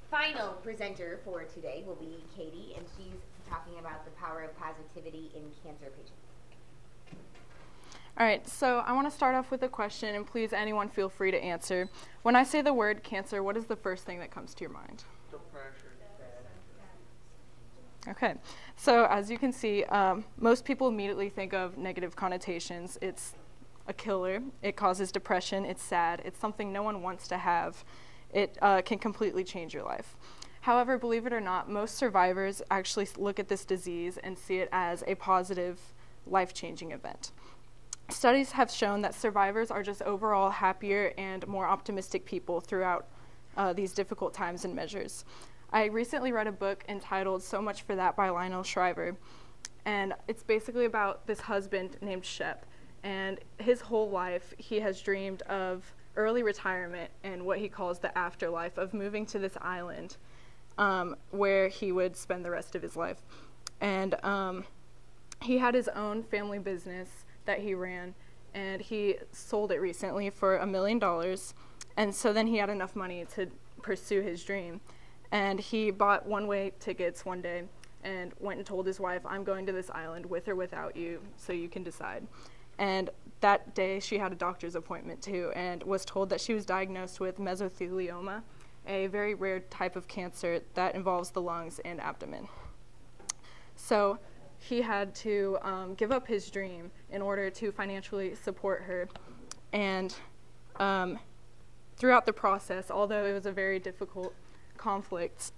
final presenter for today will be Katie, and she's talking about the power of positivity in cancer patients. All right, so I want to start off with a question, and please, anyone feel free to answer. When I say the word cancer, what is the first thing that comes to your mind? Depression. Okay, so as you can see, most people immediately think of negative connotations. It's a killer, it causes depression, it's sad, it's something no one wants to have. It can completely change your life. However, believe it or not, most survivors actually look at this disease and see it as a positive, life-changing event. Studies have shown that survivors are just overall happier and more optimistic people throughout these difficult times and measures. I recently read a book entitled So Much for That by Lionel Shriver, and it's basically about this husband named Shep, and his whole life he has dreamed of early retirement and what he calls the afterlife, of moving to this island where he would spend the rest of his life. And he had his own family business that he ran, and he sold it recently for $1 million, and so then he had enough money to pursue his dream. And he bought one-way tickets one day and went and told his wife, "I'm going to this island with or without you, so you can decide." And that day she had a doctor's appointment too, and was told that she was diagnosed with mesothelioma, a very rare type of cancer that involves the lungs and abdomen. So he had to give up his dream in order to financially support her. And throughout the process, although it was a very difficult conflict,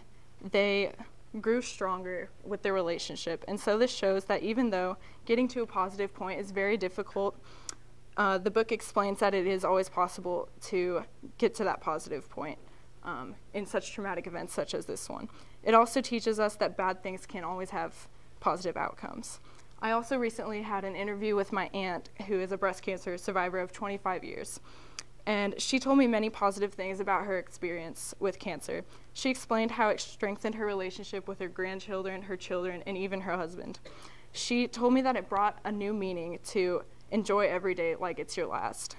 they grew stronger with their relationship. And so this shows that even though getting to a positive point is very difficult, the book explains that it is always possible to get to that positive point in such traumatic events such as this one. It also teaches us that bad things can always have positive outcomes. I also recently had an interview with my aunt, who is a breast cancer survivor of 25 years. And she told me many positive things about her experience with cancer. She explained how it strengthened her relationship with her grandchildren, her children, and even her husband. She told me that it brought a new meaning to enjoy every day like it's your last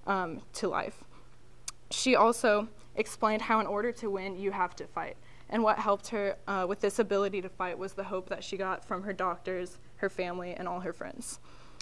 to life. She also explained how in order to win, you have to fight. And what helped her with this ability to fight was the hope that she got from her doctors, her family, and all her friends.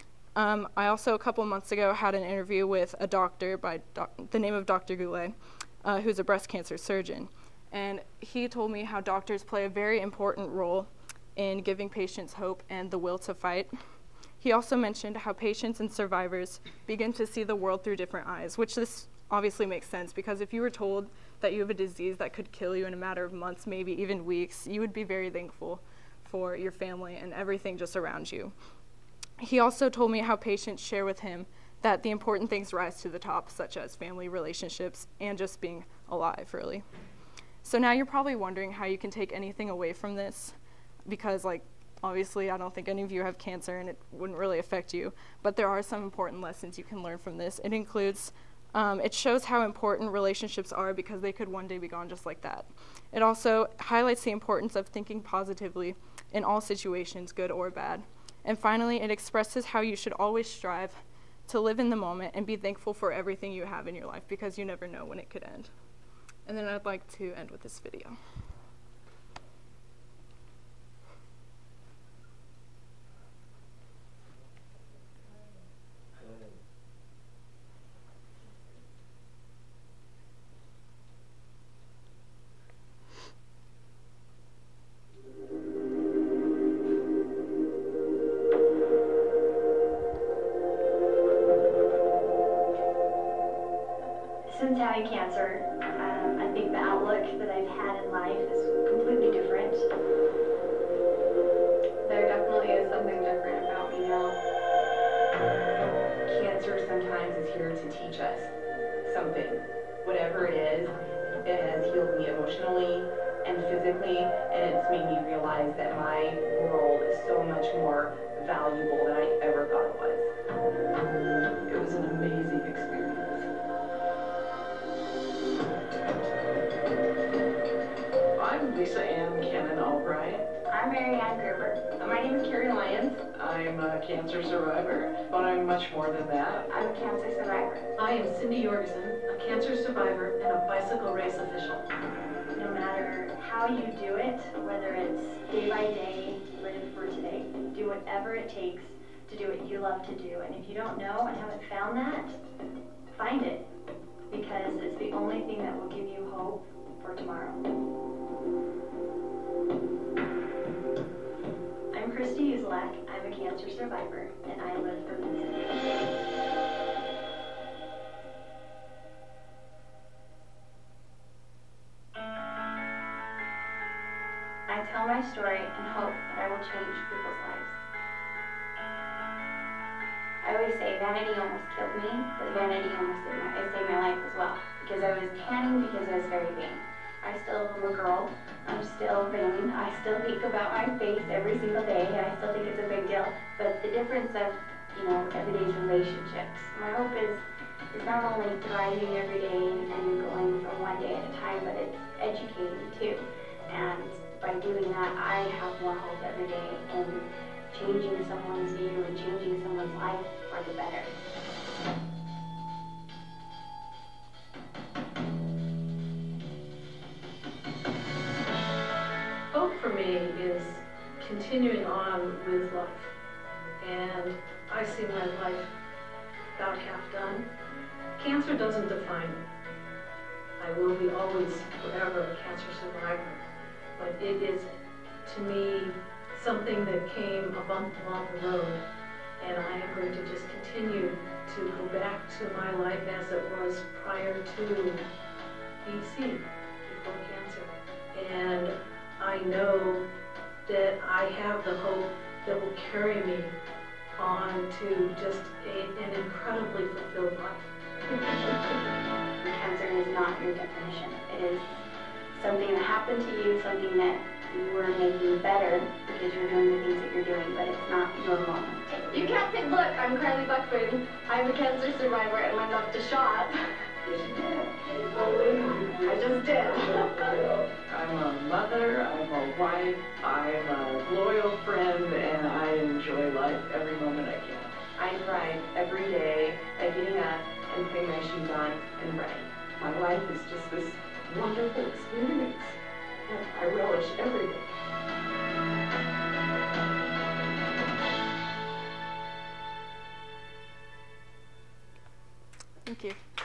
I also, a couple months ago, had an interview with a doctor by the name of Dr. Goulet, who's a breast cancer surgeon. And he told me how doctors play a very important role in giving patients hope and the will to fight. He also mentioned how patients and survivors begin to see the world through different eyes, which this obviously makes sense, because if you were told that you have a disease that could kill you in a matter of months, maybe even weeks, you would be very thankful for your family and everything just around you. He also told me how patients share with him that the important things rise to the top, such as family relationships and just being alive, really. So now you're probably wondering how you can take anything away from this, because, obviously I don't think any of you have cancer and it wouldn't really affect you, but there are some important lessons you can learn from this. It includes, it shows how important relationships are, because they could one day be gone just like that. It also highlights the importance of thinking positively in all situations, good or bad. And finally, it expresses how you should always strive to live in the moment and be thankful for everything you have in your life, because you never know when it could end. And then I'd like to end with this video. Since having cancer, I think the outlook that I've had in life is completely different. There definitely is something different about me now. Cancer sometimes is here to teach us something. Whatever it is, it has healed me emotionally and physically, and it's made me realize that my world is so much more valuable than I ever thought it was. It was an amazing experience. I'm Lisa Ann Cannon Albright. I'm Mary Ann Gerber. My name is Carrie Lyons. I'm a cancer survivor, but I'm much more than that. I'm a cancer survivor. I am Cindy Jorgensen, a cancer survivor and a bicycle race official. No matter how you do it, whether it's day by day, live for today, do whatever it takes to do what you love to do. And if you don't know and haven't found that, find it, because it's the only thing that will give you hope for tomorrow. I'm Christy Uzelak. I'm a cancer survivor, and I live for music. I tell my story and hope that I will change people's lives. I always say vanity almost killed me, but vanity almost saved my life as well. Because I was tanning because I was very vain. I still am a girl. I'm still vain. I still think about my face every single day. I still think it's a big deal. But the difference of, everyday's relationships. My hope is not only thriving every day and going from one day at a time, but it's educating too. And by doing that, I have more hope every day in changing someone's view and changing someone's life for the better. Hope for me is continuing on with life. And I see my life about half done. Cancer doesn't define me. I will be always forever a cancer survivor. But it is, to me, something that came a bump along the road, and I am going to just continue to go back to my life as it was prior to BC, before cancer. And I know that I have the hope that will carry me on to just an incredibly fulfilled life. Cancer is not your definition. It is something that happened to you, something that you were making better because you're doing the things that you're doing, but it's not your moment. You can't say, look, I'm Carly Buckman. I'm a cancer survivor and went up to shop. I just did. I'm a mother, I'm a wife, I'm a loyal friend, and I enjoy life every moment I can. I thrive every day by getting up and putting my shoes on and running. My life is just this wonderful experience, and I relish every day. Thank you.